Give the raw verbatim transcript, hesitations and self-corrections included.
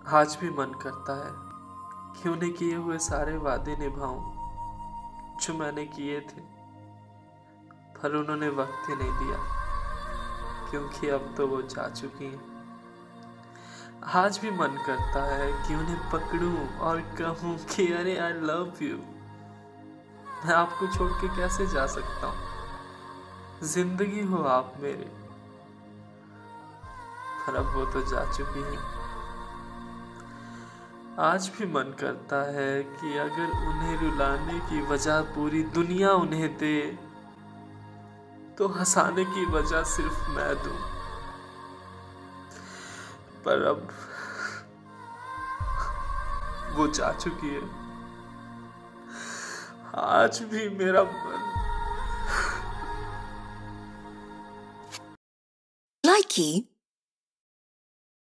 आज भी मन करता है कि उन्हें किए हुए सारे वादे निभाऊं जो मैंने किए थे, पर उन्होंने वक्त ही नहीं दिया क्योंकि अब तो वो जा चुकी हैं। आज भी मन करता है कि उन्हें पकड़ूं और कहूं कि अरे आई लव यू। मैं आपको छोड़ के कैसे जा सकता हूँ, जिंदगी हो आप मेरे, पर अब वो तो जा चुकी हैं। आज भी मन करता है कि अगर उन्हें रुलाने की वजह पूरी दुनिया उन्हें दे तो हंसाने की वजह सिर्फ मैं दूं, पर अब वो जा चुकी है। आज भी मेरा मन Likey